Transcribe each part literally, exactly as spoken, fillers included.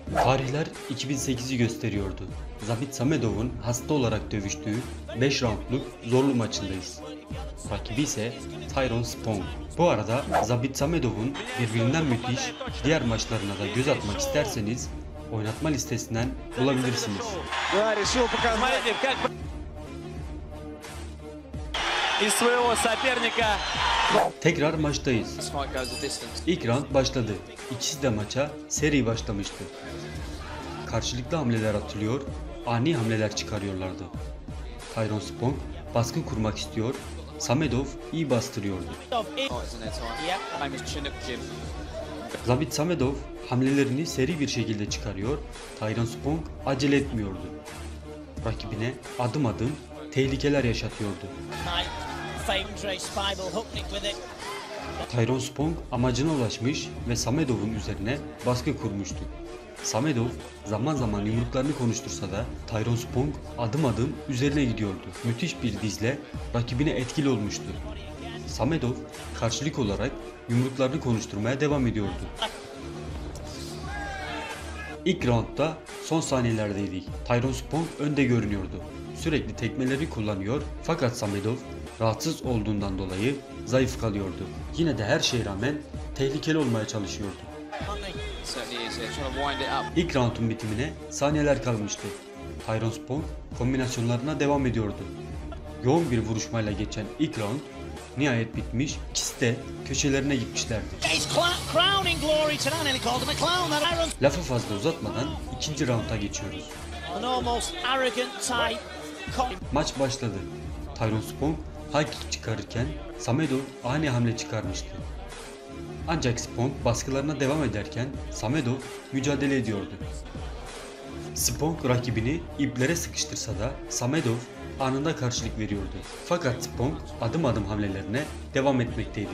Tarihler iki bin sekizi gösteriyordu. Zabit Samedov'un hasta olarak dövüştüğü beş roundluk zorlu maçındayız. Rakibi ise Tyrone Spong. Bu arada Zabit Samedov'un birbirinden müthiş diğer maçlarına da göz atmak isterseniz oynatma listesinden bulabilirsiniz. Tekrar maçtayız. İlk round başladı. İkisi de maça seri başlamıştı. Karşılıklı hamleler atılıyor, ani hamleler çıkarıyorlardı. Tyrone Spong baskı kurmak istiyor, Samedov iyi bastırıyordu. Zabit Samedov hamlelerini seri bir şekilde çıkarıyor, Tyrone Spong acele etmiyordu. Rakibine adım adım tehlikeler yaşatıyordu. Tyrone Spong amacına ulaşmış ve Samedov'un üzerine baskı kurmuştu. Samedov zaman zaman yumruklarını konuştursa da Tyrone Spong adım adım üzerine gidiyordu. Müthiş bir dizle rakibine etkili olmuştu. Samedov karşılık olarak yumruklarını konuşturmaya devam ediyordu. İlk roundda son saniyelerdeydik. Tyrone Spong önde görünüyordu. Sürekli tekmeleri kullanıyor fakat Samedov rahatsız olduğundan dolayı zayıf kalıyordu. Yine de her şeye rağmen tehlikeli olmaya çalışıyordu. İlk roundun bitimine saniyeler kalmıştı. Tyrone Spong kombinasyonlarına devam ediyordu. Yoğun bir vuruşmayla geçen ilk round nihayet bitmiş, ikisi de köşelerine gitmişlerdi. Lafı fazla uzatmadan ikinci rounda geçiyoruz. Maç başladı. Tyrone Spong high kick çıkarırken Samedov ani hamle çıkarmıştı. Ancak Spong baskılarına devam ederken Samedov mücadele ediyordu. Spong rakibini iplere sıkıştırsa da Samedov anında karşılık veriyordu. Fakat Spong adım adım hamlelerine devam etmekteydi.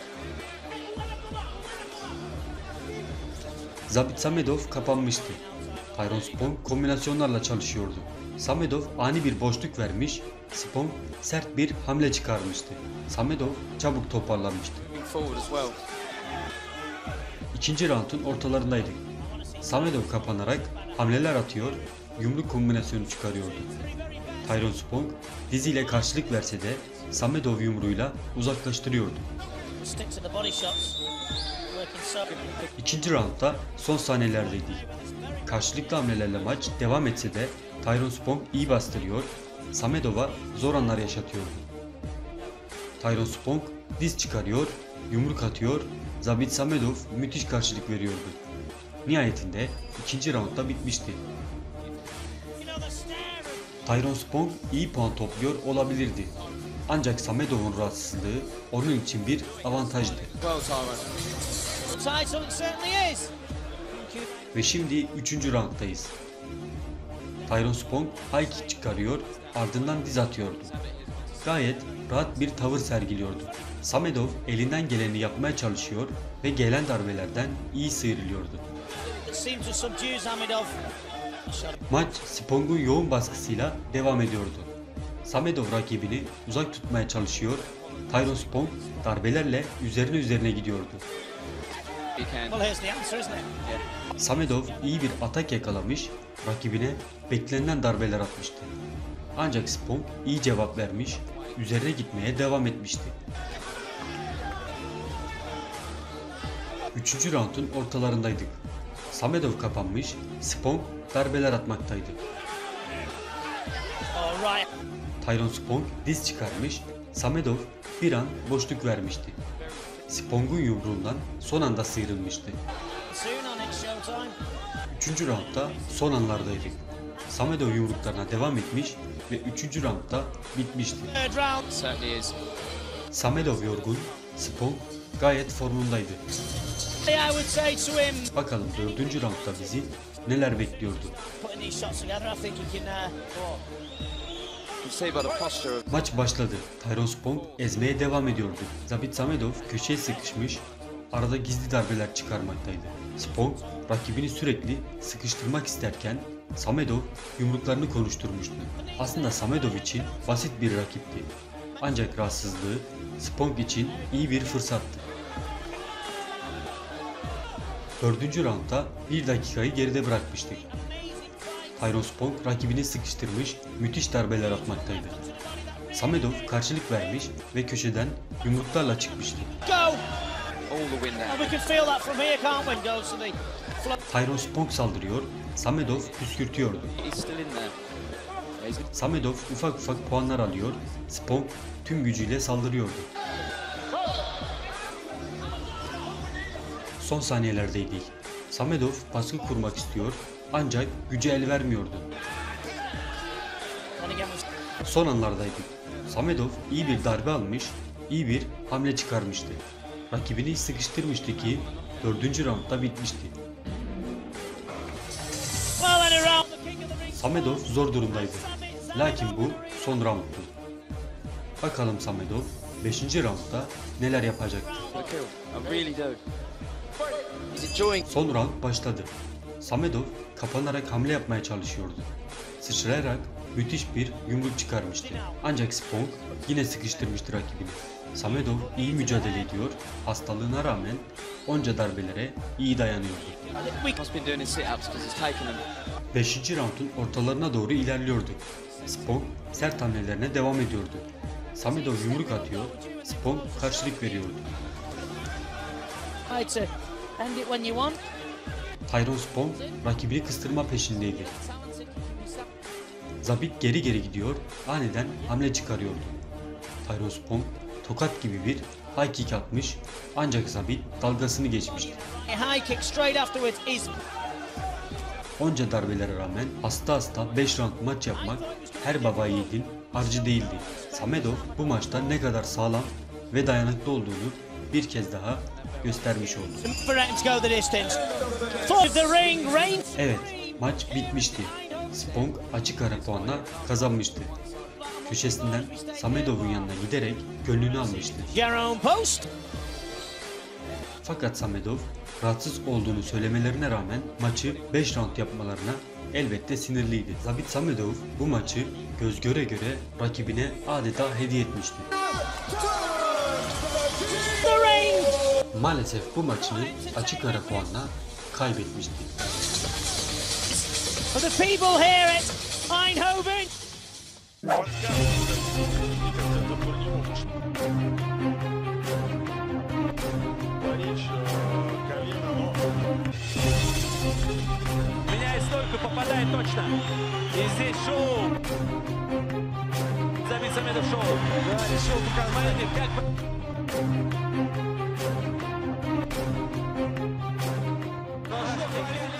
Zabit Samedov kapanmıştı. Tyrone Spong kombinasyonlarla çalışıyordu. Samedov ani bir boşluk vermiş, Spong sert bir hamle çıkarmıştı. Samedov çabuk toparlanmıştı. İkinci roundun ortalarındaydık. Samedov kapanarak hamleler atıyor, yumruk kombinasyonu çıkarıyordu. Tyrone Spong diziyle karşılık verse de Samedov yumruğuyla uzaklaştırıyordu. İkinci roundda son saniyelerdeydik. Karşılıklı hamlelerle maç devam etse de Tyrone Spong iyi bastırıyor, Samedov'a zor anlar yaşatıyordu. Tyrone Spong diz çıkarıyor, yumruk atıyor, Zabit Samedov müthiş karşılık veriyordu. Nihayetinde ikinci roundda bitmişti. Tyrone Spong iyi puan topluyor olabilirdi. Ancak Samedov'un rahatsızlığı onun için bir avantajdı. Ve şimdi üçüncü rounddayız. Tyrone Spong high kick çıkarıyor, ardından diz atıyordu. Gayet rahat bir tavır sergiliyordu. Samedov elinden geleni yapmaya çalışıyor ve gelen darbelerden iyi sıyrılıyordu. Maç Spong'un yoğun baskısıyla devam ediyordu. Samedov rakibini uzak tutmaya çalışıyor, Tyrone Spong darbelerle üzerine üzerine gidiyordu. Samedov iyi bir atak yakalamış, rakibine beklenen darbeler atmıştı. Ancak Spong iyi cevap vermiş, üzerine gitmeye devam etmişti. Üçüncü roundun ortalarındaydık. Samedov kapanmış, Spong darbeler atmaktaydı. Tyrone Spong diz çıkarmış, Samedov bir an boşluk vermişti. Spong'un yumruğundan son anda sıyrılmıştı. Üçüncü roundda son anlardaydık. Samedov yumruklarına devam etmiş ve üçüncü roundda bitmişti. Samedov yorgun, Spong gayet formundaydı. Bakalım dördüncü roundda bizi neler bekliyordu. Maç başladı. Tyrone Spong ezmeye devam ediyordu. Zabit Samedov köşeye sıkışmış, arada gizli darbeler çıkarmaktaydı. Spong rakibini sürekli sıkıştırmak isterken Samedov yumruklarını konuşturmuştu. Aslında Samedov için basit bir rakipti. Ancak rahatsızlığı Spong için iyi bir fırsattı. Dördüncü roundda bir dakikayı geride bırakmıştık. Tyrone Spong rakibini sıkıştırmış, müthiş darbeler atmaktaydı. Samedov karşılık vermiş ve köşeden yumruklarla çıkmıştı. Tyrone Spong saldırıyor, Samedov püskürtüyordu. Samedov ufak ufak puanlar alıyor, Spong tüm gücüyle saldırıyordu. Son saniyelerdeydik. Samedov baskı kurmak istiyor ancak gücü el vermiyordu. Son anlardaydık. Samedov iyi bir darbe almış, iyi bir hamle çıkarmıştı. Rakibini sıkıştırmıştı ki dördüncü roundda bitmişti. Samedov zor durumdaydı. Lakin bu son roundtu. Bakalım Samedov beşinci roundda neler yapacaktı. Son round başladı. Samedov kapanarak hamle yapmaya çalışıyordu. Sıçrayarak müthiş bir yumruk çıkarmıştı. Ancak Spong yine sıkıştırmıştı rakibini. Samedov iyi mücadele ediyor, hastalığına rağmen onca darbelere iyi dayanıyordu. beşinci roundun ortalarına doğru ilerliyorduk. Spong sert hamlelerine devam ediyordu. Samedov yumruk atıyor, Spong karşılık veriyordu. Tyrone Spong rakibini kıstırma peşindeydi. Zabit geri geri gidiyor, aniden hamle çıkarıyordu. Tyrone Spong tokat gibi bir high kick atmış ancak Zabit dalgasını geçmişti. Onca darbelere rağmen hasta hasta beş round maç yapmak her baba yiğidin harcı değildi. Samedov bu maçta ne kadar sağlam ve dayanıklı olduğunu bir kez daha göstermiş oldu. Evet, maç bitmişti. Spong açık ara puanla kazanmıştı. Köşesinden Samedov'un yanına giderek gönlünü almıştı. Fakat Samedov rahatsız olduğunu söylemelerine rağmen maçı beş round yapmalarına elbette sinirliydi. Zabit Samedov bu maçı göz göre göre rakibine adeta hediye etmişti. Maalesef bu maçını açık ara puanla kaybetmişti. Меняет стойку, попадает точно. И здесь шоу. Забит Самедов шоу. Да, решил показать, как... Ножички.